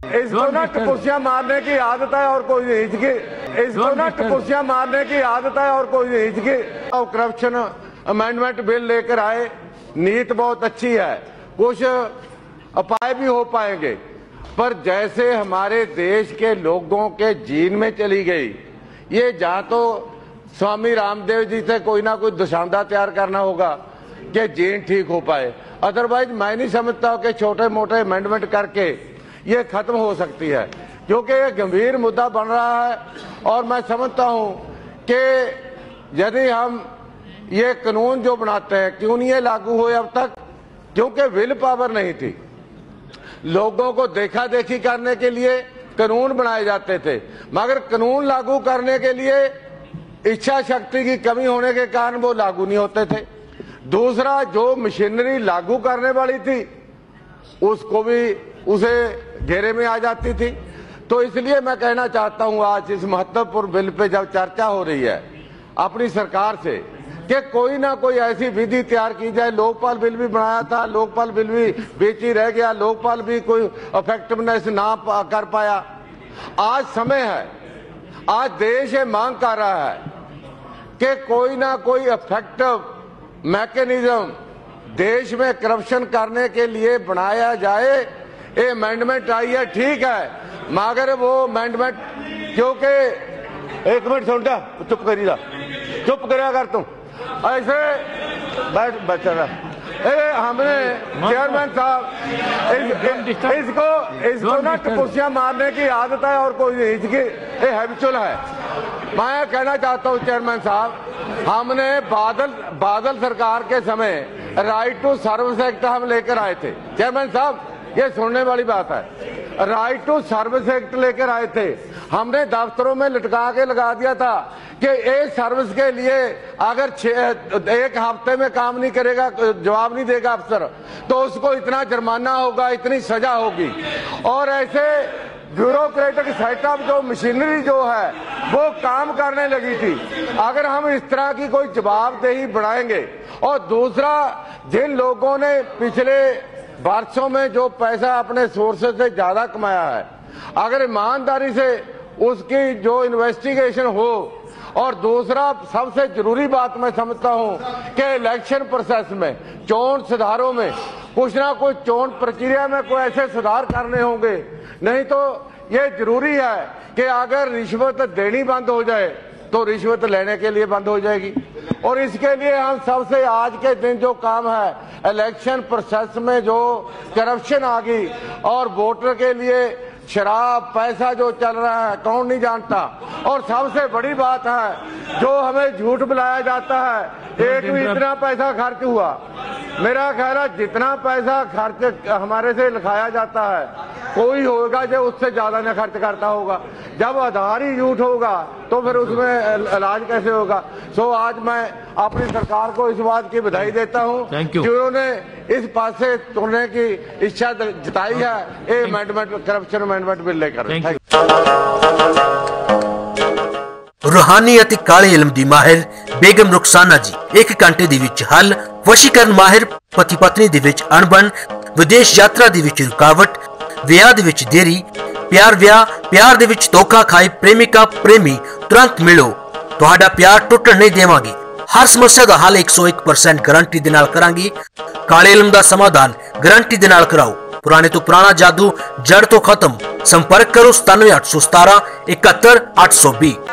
इसको ना टपुसियां मारने की आदत है और कोई नहीं हिचके। इसको ना टपुसियां मारने की आदत है और कोई नहीं हिचके। और करप्शन अमेंडमेंट बिल लेकर आए, नीयत बहुत अच्छी है, कुछ उपाय भी हो पाएंगे, पर जैसे हमारे देश के लोगों के जीन में चली गई, ये जहां तो स्वामी रामदेव जी से कोई ना कोई दुशांदा तैयार करना होगा कि जीन ठीक हो पाए। अदरवाइज मैं नहीं समझता कि छोटे मोटे अमेंडमेंट करके ये खत्म हो सकती है, क्योंकि ये गंभीर मुद्दा बन रहा है। और मैं समझता हूं कि यदि हम ये कानून जो बनाते हैं, क्यों नहीं ये लागू हुए अब तक? क्योंकि विल पावर नहीं थी। लोगों को देखा देखी करने के लिए कानून बनाए जाते थे, मगर कानून लागू करने के लिए इच्छा शक्ति की कमी होने के कारण वो लागू नहीं होते थे। दूसरा, जो मशीनरी लागू करने वाली थी उसको भी उसे घेरे में आ जाती थी। तो इसलिए मैं कहना चाहता हूं आज इस महत्वपूर्ण बिल पे जब चर्चा हो रही है अपनी सरकार से, कि कोई ना कोई ऐसी विधि तैयार की जाए। लोकपाल बिल भी बनाया था, लोकपाल बिल भी बीच ही रह गया, लोकपाल भी कोई इफेक्टिवनेस ना कर पाया। आज समय है, आज देश ये मांग कर रहा है कि कोई ना कोई इफेक्टिव मैकेनिज्म देश में करप्शन करने के लिए बनाया जाए। ये अमेंडमेंट आई है, ठीक है, मगर वो अमेंडमेंट, क्योंकि एक मिनट सुनता, चुप करिएगा, चुप करिया कर तुम ऐसे बैठ रहा। हमने चेयरमैन साहब इसको ना टपुसियां मारने की आदत है और कोई नहीं हिचके, ये हैबिचुअल है। मैं कहना चाहता हूं चेयरमैन साहब, हमने बादल सरकार के समय राइट टू सर्विस एक्ट हम लेकर आए थे। चेयरमैन साहब, ये सुनने वाली बात है, राइट टू सर्विस एक्ट लेकर आए थे। हमने दफ्तरों में लटका के लगा दिया था कि एक सर्विस के लिए अगर एक हफ्ते में काम नहीं करेगा, जवाब नहीं देगा अफसर, तो उसको इतना जुर्माना होगा, इतनी सजा होगी। और ऐसे ब्यूरोक्रेटिक सेटअप जो मशीनरी जो है वो काम करने लगी थी। अगर हम इस तरह की कोई जवाबदेही बढ़ाएंगे, और दूसरा, जिन लोगों ने पिछले वर्षों में जो पैसा अपने सोर्सेज से ज्यादा कमाया है, अगर ईमानदारी से उसकी जो इन्वेस्टिगेशन हो, और दूसरा सबसे जरूरी बात मैं समझता हूं कि इलेक्शन प्रोसेस में, चोन सुधारों में कुछ ना कुछ चोन प्रक्रिया में कोई ऐसे सुधार करने होंगे। नहीं तो ये जरूरी है कि अगर रिश्वत देनी बंद हो जाए तो रिश्वत लेने के लिए बंद हो जाएगी। और इसके लिए हम सबसे आज के दिन जो काम है, इलेक्शन प्रोसेस में जो करप्शन आ गई और वोटर के लिए शराब पैसा जो चल रहा है कौन नहीं जानता। और सबसे बड़ी बात है, जो हमें झूठ बुलाया जाता है, एक भी इतना पैसा खर्च हुआ, मेरा ख्याल है जितना पैसा खर्च हमारे से लिखाया जाता है कोई होगा जो उससे ज्यादा न खर्च करता होगा। जब आधार ही झूठ होगा तो फिर उसमें इलाज कैसे होगा। सो आज मैं अपनी सरकार को इस बात की बधाई देता हूं जिन्होंने इस पास से तुरने की इच्छा जताई है ये अमेंडमेंट, करप्शन अमेंडमेंट बिल लेकर। रूहानी ਅਤੇ ਕਾਲੇ ਇਲਮ ਦੀ ਮਾਹਿਰ ਬੇਗਮ ਰੁਖਸਾਨਾ ਜੀ 1 ਘੰਟੇ ਦੇ ਵਿੱਚ ਹੱਲ, ਵਸ਼ੀਕਰਨ ਮਾਹਿਰ ਪਤੀ ਪਤਨੀ ਦੇ ਵਿੱਚ ਅਣਬਣ, ਵਿਦੇਸ਼ ਯਾਤਰਾ ਦੇ ਵਿੱਚ ਰੁਕਾਵਟ, ਵਿਆਹ ਦੇ ਵਿੱਚ ਦੇਰੀ, ਪਿਆਰ ਦੇ ਵਿੱਚ ਧੋਖਾ ਖਾਏ ਪ੍ਰੇਮਿਕਾ ਪ੍ਰੇਮੀ ਤੁਰੰਤ ਮਿਲੋ, ਤੁਹਾਡਾ ਪਿਆਰ ਟੁੱਟਣ ਨਹੀਂ ਦੇਵਾਂਗੇ। हर समस्या का हल 101% गारंटी दे नाल करांगे। काले इल्म दा समाधान गारंटी दे नाल कराओ। पुराने तो पुराना जादू जड़ तो खत्म। संपर्क करो 97 817 71 820।